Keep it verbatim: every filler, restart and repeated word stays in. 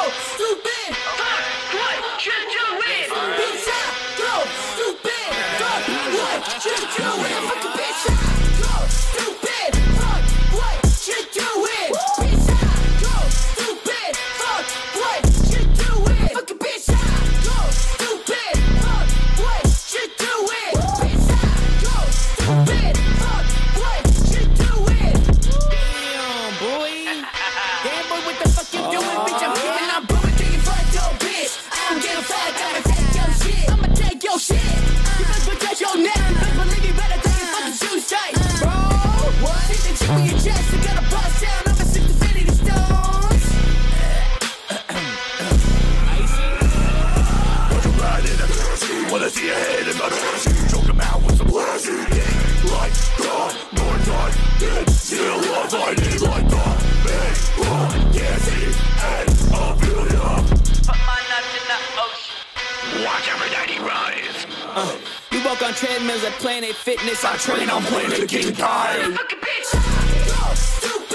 stupid. Fuck what you doing? Bitch, I go stupid. Fuck what you doing? Fucking bitch, I go stupid. Fuck what you doing? Bitch, I go stupid. Fuck what you doing? Fucking bitch, I go stupid. Fuck what you doing? Bitch, I go stupid. Fuck what you doing? Damn, boy. Damn, boy, what the fuck you doing, bitch? I'm getting I'm blowing through your front door, bitch. I don't give a fuck. I'ma take your shit. I'ma take your shit. You best protect your neck. You best believe you better take your fucking shoes tight, bro. What? See the chip in your chest. You got a bust down over six infinity stones. Put your ride in a currency. Wanna see your head in my currency. Choke him out with some blasty. Like God, more time. Then still love I need like that. Big, wrong, can't see. And I'll fill it up. Put my nuts in the ocean. Watch every night he rise. Uh, you walk on treadmills at Planet Fitness. I train on Planet King Kai. Fucking bitch, I go stupid.